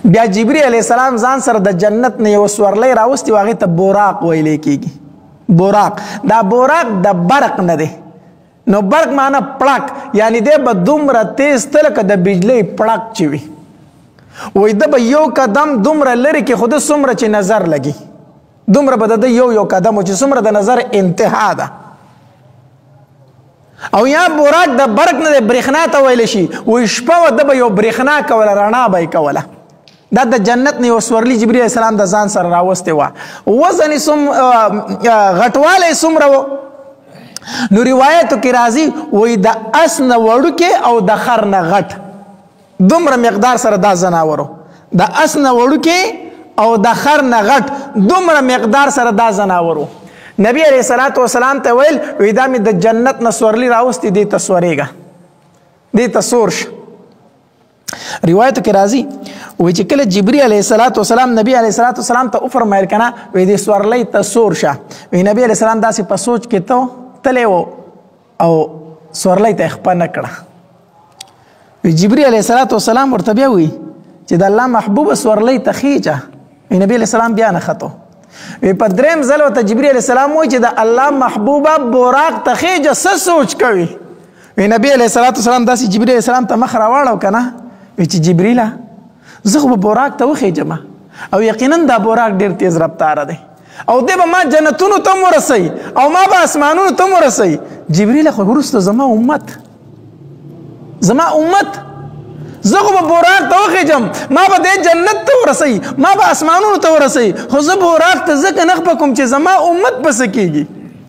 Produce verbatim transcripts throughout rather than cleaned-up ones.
بیا جبرئیل علیه السلام ځان سره د جنت نه یو سورلی راوستي و هغې ته بوراق ویلی کېږي. بوراق دا بوراق د برق نه دی. نو برق معنا پړک، یعنی دی به دومره تیز ته لکه د بجلۍ پړک چې وي. وایي ده به یو قدم دومره لرې کې خو ده څومره چې نظر لګي دومره به د ده یو یو قدم و چې څومره د نظر انتها ده. او یا بوراق د برق نه د برېښنا ته ویلی شي. وایي شپه وه ده به یو برېښنا کوله، رڼا به یې کوله. دا د جنت نه یو سورلي جبرئیل علیه السلام د ځان سره راوستې وه. وزن یې غټوالی یې څومره و؟ نو روایتو کې راځي وایي د اس نه وړوکې او د خر نه غټ دومره مقدار سره دا زناورو. د اس نه وړوکې او د خر نه غټ دومره مقدار سره دا زناورو. نبی علیه الصلاة والسلام ته ویل وی دا مې د جنت نه سورلي راوستي دې ته سورېږه، دې ته سور شه. روایتو کې راځي وایي چې کله جبرئیل علیه الصلاة والسلام نبی علیه الصلاة والسلام ته وفرمایل که نه وایي دې سورلۍ ته سور شه. وایي نبی علیه السلام داسې په سوچ کې ته تلی و او سورلۍ ته یې خپه نه کړه. جبرئیل علیه الصلاة والسلام ورته بیا وایي چې د الله محبوبه سورلۍ ته خیجه. نبی علیه السلام بیا نه ختو. وی په دریم ځل ورته جبرئیل علیه السلام وایي چې د الله محبوبه بوراق ته خیجه څه سوچ کوي؟ وی نبی علیه الصلاة والسلام داسې جبرئیل علیه السلام ته مخ راواړو که نه وی چې جبرئیله زه خو به بوراق ته وخیجم او یقینا دا بوراق ډېر تیز رفتاره دی او دی به ما جنتونو ته هم ورسوي او ما به اسمانونو ته هم ورسوي. جبرئیله خو وروسته زما امت زما امت زه خو به بوراق ته وخیجم، ما به دې جنت ته ورسوي، ما به اسمانونو ته ورسوي، خو زه بوراق ته ځکه نه خپه کوم چې زما امت به څه کېږي.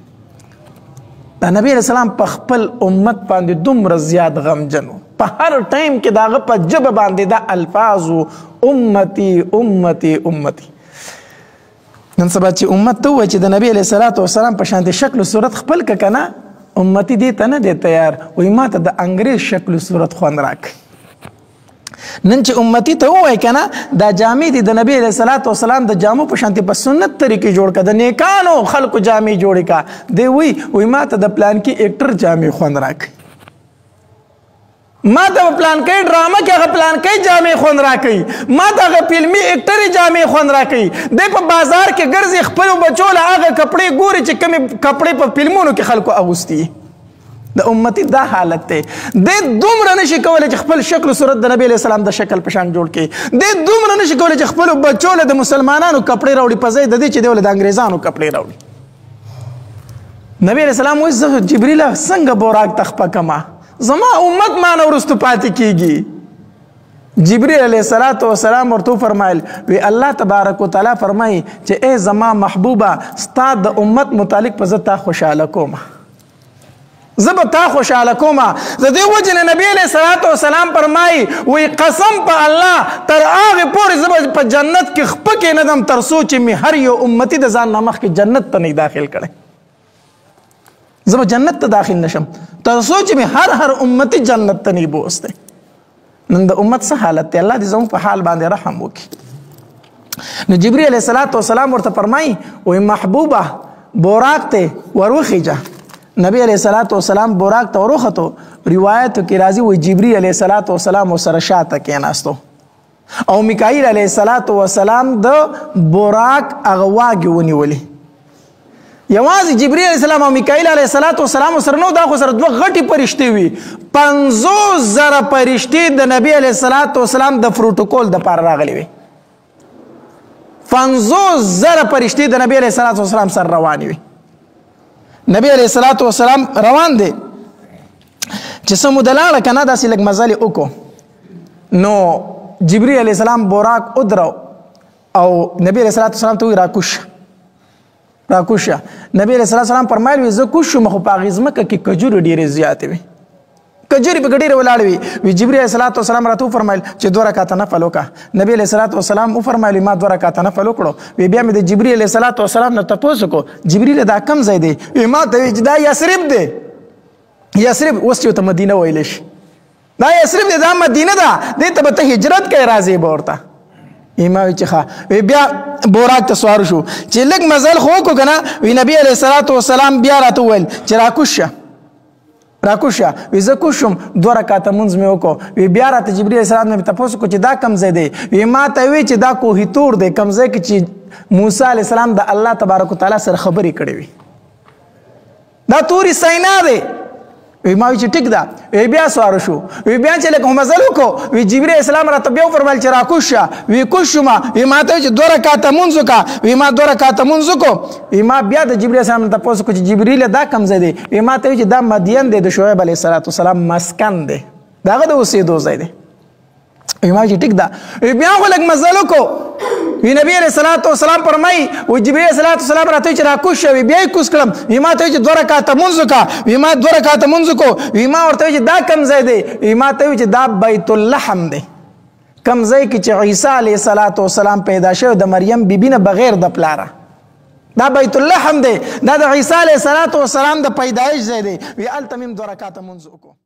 دا نبی علیه السلام په خپل امت باندې دومره زیات غمجن و. په هر ټایم کې د هغه په ژبه باندې دا الفاظ و امتي امتي امتي. نن سبا چې امت ته ووایي چې د نبی علیه الصلاة والسلام په شانتې شکل و صورت خپل که که نه امتي دې ته نه دی تیار. وایي ما ته د انګریز شکل و صورت خوند راکړي. نن چې امتي ته ووایي که نه دا جامې دي د نبی علیه الصلاة والسلام د جامو په شانتې په سنت طریقې جوړ کړه، د نیکانو خلکو جامې جوړې کړه. دی وایي وایي ما ته د پلانکي اکټر جامې خوند راکړي، ما ته په پلانکی ډرامه کې هغه پلانکی جامې خوند راکوي، ما ته هغه فلمي اکټرې جامې خوند راکوي. دی په بازار کې ګرځي خپلو بچو له هغه کپړې ګوري چې کومې کپړې په فلمونو کې خلکو اغوستي. د امتي دا حالت دی. دی دومره نشي کولی چې خپل شکل و صورت د نبی علیه السلام د شکل په شان جوړ کړي. دی دومره نشي کولی چې خپلو بچو له د مسلمانانو کپړې راوړي په ځای د دې چې دی له د انګریزانو کپړې راوړي. نبی علیه السلام وایي زه جبرئیله څنګه بوراق ته خپه کړمه، زما امت ما نه وروستو پاتې کېږي. جبرئیل علیه الصلاة والسلام ورته وفرمایل وی الله تبارک وتعالی فرمایي چې ای زما محبوبه ستا د امت متعلق په زه تا خوشحاله کوم، زه به تا خوشحاله کوم. د دې وجې نه نبی علیه الصلاة والسلام فرمایي وی قسم په الله تر هغې پورې زه به په جنت کې خپه کېنهدم تر څو چې مې هر یو امتي د ځان نه مخکې جنت ته نه داخل کړی. زه به جنت ته داخل نشم تر څو چې مې هر هر امتي جنت ته نه بوستی. نن د امت څه حالت دی؟ الله دې زموږ په حال باندې رحم وکړي. نو جبرئیل علیه الصلاة والسلام ورته فرمایي وایي محبوبه بوراق ته ور وخیجه. نبی علیه الصلاة والسلام بوراق ته ور وختو. روایتو کې راځي وایي جبرئیل علیه الصلاة والسلام ورسره شاته کېناستو او میکائیل علیه الصلاة والسلام د بوراق هغه واګې ونیولې. یوازې جبرئیل علیه السلام او میکائیل علیه الصلاة والسلام سره نو، دا خو سره دوه غټې فرشتې وي. پنځوس زره فرشتې د نبی علیه الصلاة والسلام د پروتوکول دپاره راغلې وي. پنځوس زره فرشتې د نبی علیه الصلاة والسلام سره روانې وي. نبی علیه الصلاة والسلام روان دی چې څه موده لاړه که نه داسې لږ مزل یې وکړو نو جبرئیل علیه السلام بوراق ودرو او نبی علیه الصلاة والسلام ته وایي راکوش راکوشه. نبی علیه الصلاة والسلام فرمایل وي زه کوز شوم خو په هغې ځمکه کې کجورې ډېرې زیاتې وي، کجورې پکې ډېرې ولاړې وي. وي جبرئیل علیه الصلاة والسلام راته وفرمایل چې دوه رکعته نفل وکړه. نبی علیه الصلاة والسلام وفرمایل ما دوه رکعته نفل وکړو. وی بیا مې د جبرئیل علیه الصلاة والسلام نه تپوس وکړو جبرئیل دا کم ځای دی؟ وی ما ته وایي چې دا یثرب دی. یثرب اوس چې ورته مدینه ویلی شي، دا یثرب دی، دا مدینه ده، دې ته به ته هجرت کوې راځې به ورته. ما وی چې ښه. وی بیا بوراق ته سوار شو چې لږ مزل خو وکړو که نه. وی نبی علیه الصلاة والسلام بیا راته وویل چې راکوز شه راکوشه وی زه کوز شوم دوه رکعته مونځ مې وکړو وی بیا راته جبرایل السلام نه مې تپوس وکړو چې دا کوم ځای دی وی ما ته وی چې دا کوهي تور دی کوم ځای کې چې موسی علیه السلام د الله تبارک وتعالی سره خبرې کړې وي دا توري سینا دی وی ما وی چې ټیک ده وی بیا سواره شو وی بیا چې لږ مزل وکړو وی جبرایل السلام راته بیا وفرمایل چې راکوز شه وی کوز شوم وی ما ته وی چې دوه رکعته مونځ وکړه وی ما دوه رکعته مونځ وکړو وی ما بیا د جبرایل السلام نه تپوس وکړو چې جبرایل دا کوم ځای دی وی ما ته وی چې دا مدین دی د شعیب علیه السلام مسکن دی د هغه د اوسېدو ځای دی وی ما چې ټیک ده وی بیا خو لږ مزل وکړو وی نبی علیه الصلاة والسلام فرمایي وی جبرایل علیه السلام راته وی چې راکوز شه وی بیا یې کوز کړم وی ما ته وی چې دوه رکعته مونځ وکړه وی ما دوه رکعته مونځ وکړو وی ما ورته وی چې دا کوم ځای دی وی ما ته وی چې دا بیت اللحم دی کوم ځای کې چې عیسی علیه الصلاة والسلام پیدا شوی د مریم بیبي نه بغیر د پلاره دا بیت اللحم دی دا د عیسی علیه الصلاة والسلام د پیدایش ځای دی وی هلته مې هم دوه رکعته مونځ وکړو